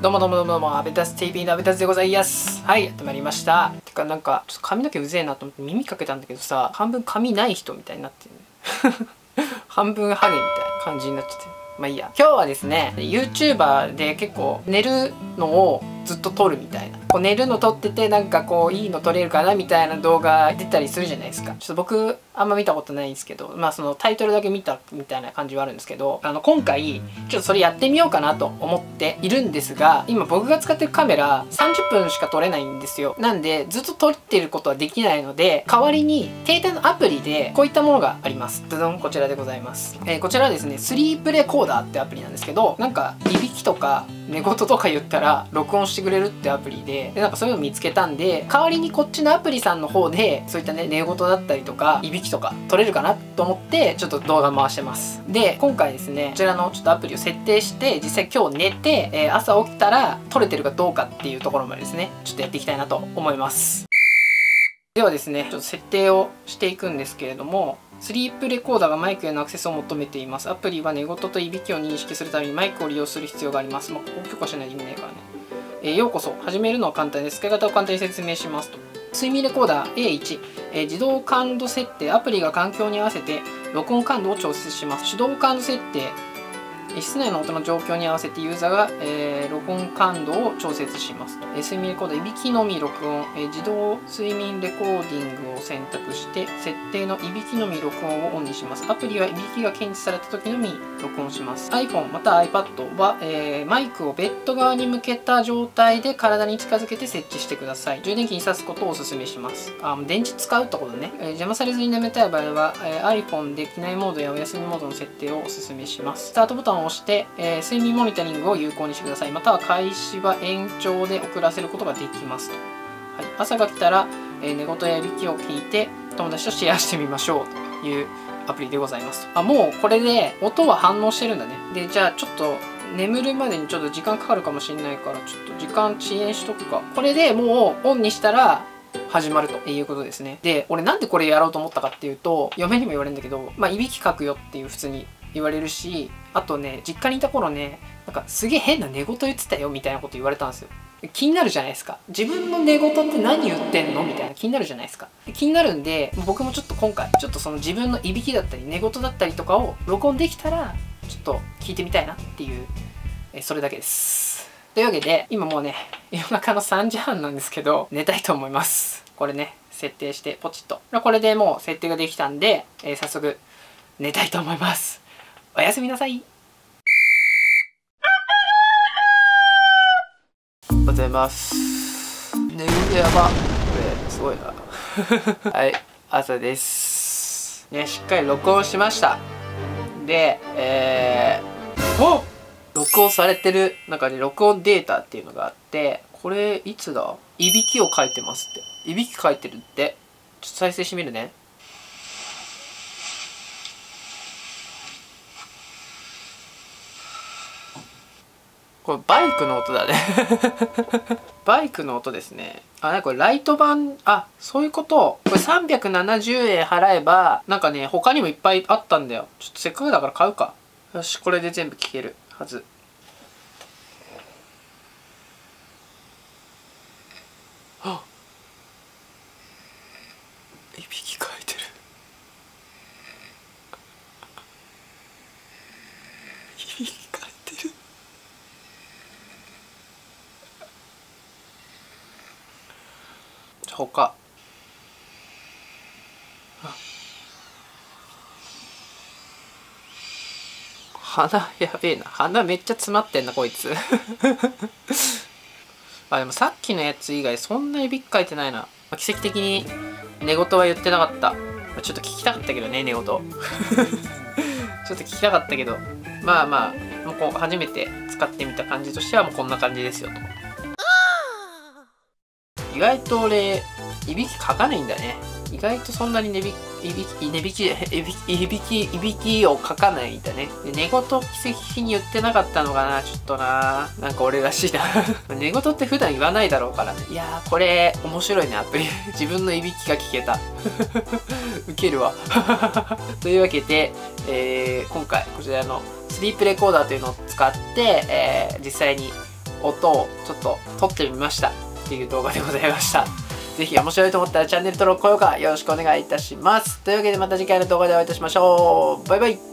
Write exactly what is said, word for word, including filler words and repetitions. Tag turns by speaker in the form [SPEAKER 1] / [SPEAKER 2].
[SPEAKER 1] どうもどうもどうもどうも、アベタス ティーブイ のアベタスでございます。はい、やってまいりました。てかなんか、ちょっと髪の毛うぜえなと思って耳かけたんだけどさ、半分髪ない人みたいになってるね。半分ハゲみたいな感じになっちゃってる。まあいいや。今日はですね、YouTuber で結構寝るのをずっと撮るみたいな。こう寝るの撮っててなんかこういいの撮れるかなみたいな動画出たりするじゃないですか。ちょっと僕あんま見たことないんですけど、まあそのタイトルだけ見たみたいな感じはあるんですけど、あの今回ちょっとそれやってみようかなと思っているんですが、今僕が使ってるカメラさんじゅっぷんしか撮れないんですよ。なんでずっと撮ってることはできないので、代わりに携帯のアプリでこういったものがあります。ドドン、こちらでございます。えー、こちらはですね、スリープレコーダーってアプリなんですけど、なんかいびきとか寝言とか言ったら録音してくれるってアプリで、でなんかそういうの見つけたんで、代わりにこっちのアプリさんの方でそういったね寝言だったりとかいびきとか撮れるかなと思ってちょっと動画回してます。で今回ですね、こちらのちょっとアプリを設定して実際今日寝て、えー、朝起きたら撮れてるかどうかっていうところまでですねちょっとやっていきたいなと思います。ではですね、ちょっと設定をしていくんですけれども、スリープレコーダーがマイクへのアクセスを求めています。アプリは寝言といびきを認識するためにマイクを利用する必要があります。まあ、ここ許可しないと意味ないからね。えー、ようこそ。始めるのは簡単です。使い方を簡単に説明しますと。睡眠レコーダー エーワン、えー、自動感度設定。アプリが環境に合わせて録音感度を調節します。手動感度設定。室内の音の状況に合わせてユーザーが、えー、録音感度を調節しますと。えー、睡眠レコーダー、いびきのみ録音、えー、自動睡眠レコーディングを選択して、設定のいびきのみ録音をオンにします。アプリはいびきが検知された時のみ録音します。iPhone または iPad は、えー、マイクをベッド側に向けた状態で体に近づけて設置してください。充電器に挿すことをお勧めします。あ、電池使うってことね。えー、邪魔されずに眠たい場合は、えー、iPhone で機内モードやお休みモードの設定をお勧めします。スタートボタンを押して、えー、睡眠モニタリングを有効にしてください。または開始は延長で遅らせることができますと。はい、朝が来たら、えー、寝言やいびきを聞いて友達とシェアしてみましょうというアプリでございますと。あ、もうこれで音は反応してるんだね。で、じゃあちょっと眠るまでにちょっと時間かかるかもしれないから、ちょっと時間遅延しとくか。これでもうオンにしたら始まるということですね。で、俺なんでこれやろうと思ったかっていうと、嫁にも言われるんだけど、まあいびきかくよっていう普通に言われるし、あとね、実家にいた頃ね、なんかすげえ変な寝言言ってたよみたいなこと言われたんですよ。気になるじゃないですか。自分の寝言って何言ってんのみたいな気になるじゃないですか。気になるんで、僕もちょっと今回、ちょっとその自分のいびきだったり寝言だったりとかを録音できたら、ちょっと聞いてみたいなっていう、えそれだけです。というわけで、今もうね、夜中のさんじはんなんですけど、寝たいと思います。これね、設定してポチッと。これでもう設定ができたんで、えー、早速寝たいと思います。おやすみなさい。おはようございます。寝るやば。これすごいな。はい、朝です。ね、しっかり録音しました。で、えー、お録音されてる中に録音データっていうのがあって、これいつだ？いびきを書いてますって。いびき書いてるって。ちょっと再生してみるね。これバイクの音だね。バイクの音ですね。あ、なんかこれライト版、あ、そういうこと。これさんびゃくななじゅうえん払えば、なんかね、他にもいっぱいあったんだよ。ちょっとせっかくだから買うか。よし、これで全部聞けるはず。あっ。いびきかいてる。いびきかいてる。他。鼻やべえな。鼻めっちゃ詰まってんなこいつ。あ、でもさっきのやつ以外そんないびきかいてないな。奇跡的に寝言は言ってなかった。ちょっと聞きたかったけどね、寝言。ちょっと聞きたかったけど、まあまあ、もうこう初めて使ってみた感じとしてはもうこんな感じですよと。意外と俺いびきかかないんだね。意外とそんなに寝びいびきいびきいびきいびきいびきをかかないんだね。で寝言奇跡的に言ってなかったのかな、ちょっとな、なんか俺らしいな。寝言って普段言わないだろうからね。いやーこれ面白いね、アプリ。自分のいびきが聞けた。ウケるわ。というわけで、えー、今回こちらのスリープレコーダーというのを使って、えー、実際に音をちょっと撮ってみましたっていう動画でございました。ぜひ面白いと思ったらチャンネル登録、高評価よろしくお願いいたします。というわけでまた次回の動画でお会いいたしましょう。バイバイ。